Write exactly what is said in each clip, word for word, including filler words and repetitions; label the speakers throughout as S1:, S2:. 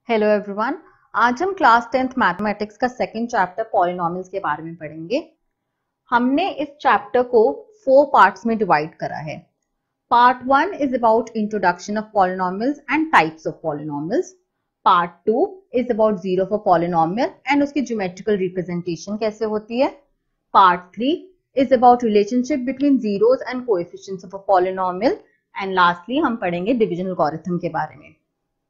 S1: Hello everyone, आज हम class tenth mathematics का सेकंड चैप्टर पॉलिनॉमियल्स के बारे में पढ़ेंगे। हमने इस चैप्टर को फोर पार्ट्स में डिवाइड करा है। Part one is about introduction of polynomials and types of polynomials. Part two is about zero for polynomial and उसकी ज्योमेट्रिकल रिप्रेजेंटेशन कैसे होती है। Part three is about relationship between zeros and coefficients of a polynomial and lastly हम पढ़ेंगे division algorithm के बारे में।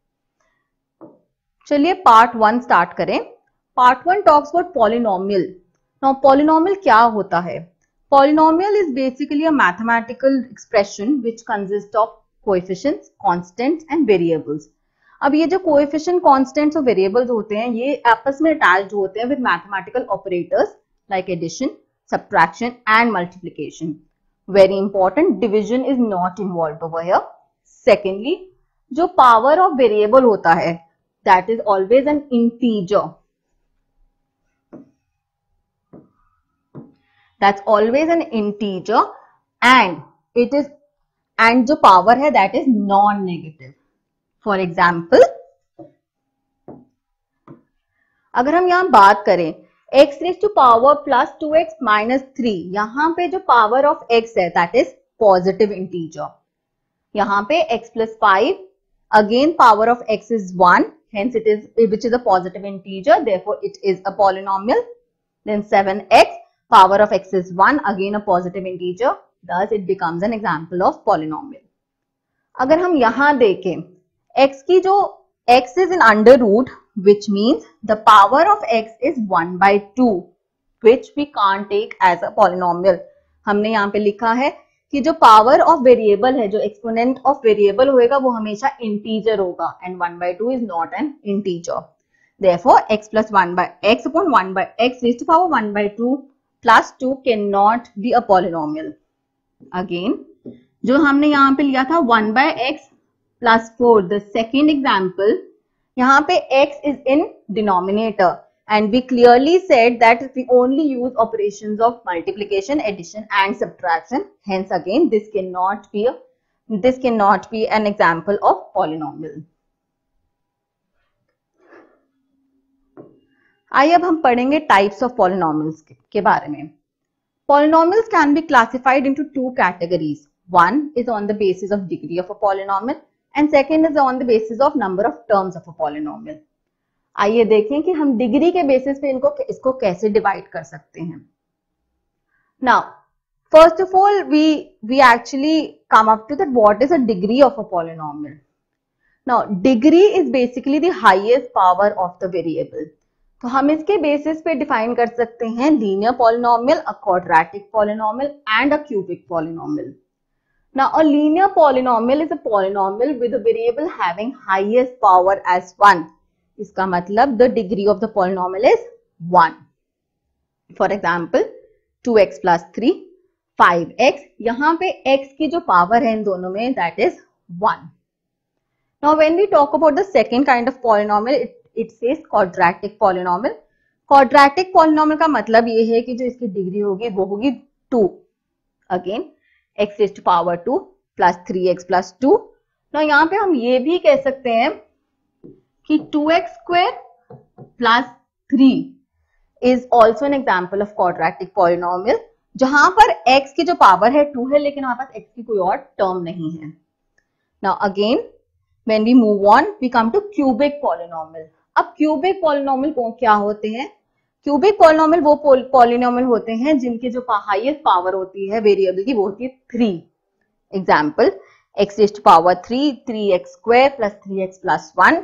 S1: चलिए पार्ट वन स्टार्ट करें। Part one talks about polynomial. Now polynomial क्या होता है? Polynomial is basically a mathematical expression which consist of coefficients, constants and variables. अब ये जो कोएफिशिएंट, कांस्टेंट्स और वेरिएबल्स होते हैं ये आपस में अटैच्ड होते हैं with mathematical operators like addition, subtraction and multiplication. Very important, division is not involved over here. Secondly, जो पावर ऑफ वेरिएबल होता है that is always an integer. That's always an integer and it is and जो power है that is non-negative. For example, अगर हम यहां बात करें x raised to power plus two x minus three, यहां पे जो power of x है that is positive integer. यहां पे x plus five, again power of x is one, hence it is which is a positive integer, therefore it is a polynomial. Then seven x, power of x is one, again a positive integer, thus it becomes an example of polynomial. अगर हम यहां देखें x की जो x is in under root, which means the power of x is one by two, which we can't take as a polynomial. हमने यहाँ पे लिखा है कि जो पावर ऑफ वेरिएबल है, जो एक्सपोनेंट ऑफ वेरिएबल होएगा वो हमेशा इंटीजर होगा and one by two is not an integer. Therefore x plus one by x upon one by x raised to power one by two plus two can not be a polynomial. Again जो हमने यहाँ पे लिया था one by x plus four, the second example, यहाँ पे x is in denominator and we clearly said that we only use operations of multiplication, addition and subtraction. Hence again this cannot be a, this cannot be an example of polynomial. आइए अब हम पढ़ेंगे types of polynomials के, के बारे में। Polynomials can be classified into two categories. One is on the basis of degree of a polynomial and second is on the basis of number of terms of a polynomial. आइए देखें कि हम degree के basis पे इनको इसको कैसे divide कर सकते हैं। Now first of all we we actually come up to that what is a degree of a polynomial. Now degree is basically the highest power of the variable. तो हम इसके बेसिस पे डिफाइन कर सकते हैं linear polynomial, a quadratic polynomial and a cubic polynomial. Now a linear polynomial is a polynomial with a variable having highest power as one. इसका मतलब the degree of the polynomial is one. For example two x plus three, five x, यहाँ पे x की जो power है इन दोनों में that is one. Now when we talk about the second kind of polynomial, it says quadratic polynomial. Quadratic polynomial का मतलब ये है कि जो इसकी डिग्री होगी वो होगी two. Again x raised to power two plus three x plus two. Now यहाँ पे हम ये भी कह सकते हैं कि two x square plus three is also an example of quadratic polynomial, जहां पर x की जो पावर है टू है लेकिन हमारे पास x की कोई और टर्म नहीं है। Now again when we move on we come to cubic polynomial. अब cubic polynomial को क्या होते हैं? cubic polynomial वो polynomial होते हैं जिनकी जो हाईएस्ट पावर होती है वेरिएबल की वो होती है three. Example x raised to power three, three x square plus three x plus one.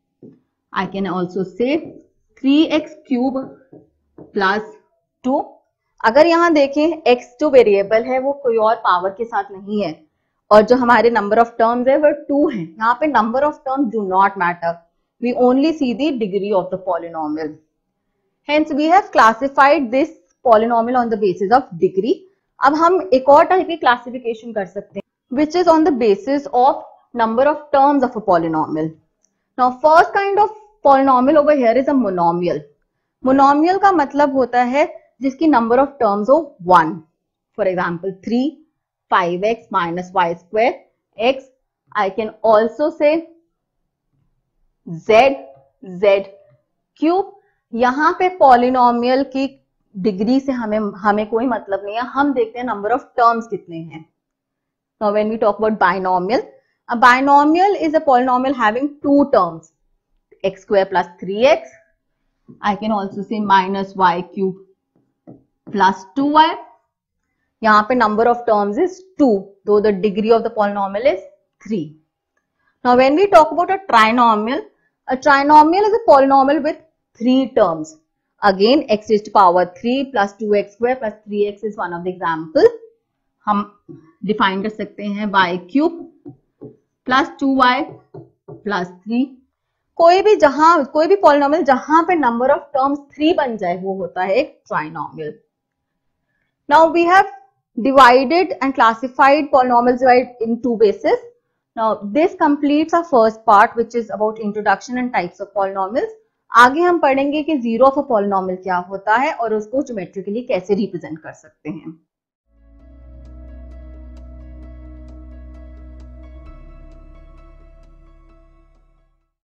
S1: I can also say three x cube plus two. अगर यहां देखें x जो वेरिएबल है वो कोई और पावर के साथ नहीं है और जो हमारे नंबर ऑफ टर्म्स है वो टू है। यहाँ पे number of terms do not matter, we only see the degree of the polynomial. Hence we have classified this polynomial on the basis of degree. अब हम एक और टाइप की क्लासिफिकेशन कर सकते हैं which is on the basis of number of terms of a polynomial. Now first kind of polynomial over here is a monomial. Monomial का मतलब होता है जिसकी number of terms हो one. For example three, five x minus y square x. I can also say z z cube. यहाँ पे polynomial की degree से हमें हमें कोई मतलब नहीं है, हम देखते हैं नंबर ऑफ टर्म्स कितने हैं। Now when we talk about binomial, a binomial is a polynomial having two terms, x square plus three x. I can also say minus y cube plus two y. यहाँ पे number of terms is two, though the degree of the polynomial is three. Now when we talk about a trinomial, a trinomial is a polynomial with three terms. Again, x raised to power three plus two x square plus three x is one of the examples. हम define कर सकते हैं y cube plus two y plus three. कोई भी जहां कोई भी polynomial जहां पे नंबर ऑफ टर्म्स थ्री बन जाए वो होता है एक trinomial. Now we have divided and classified polynomials in two basis. Now this completes our first part which is about introduction and types of polynomials. आगे हम पढ़ेंगे कि जीरो ऑफ अ पॉलिनोमियल क्या होता है और उसको ज्योमेट्रिकली कैसे रिप्रेजेंट कर सकते हैं।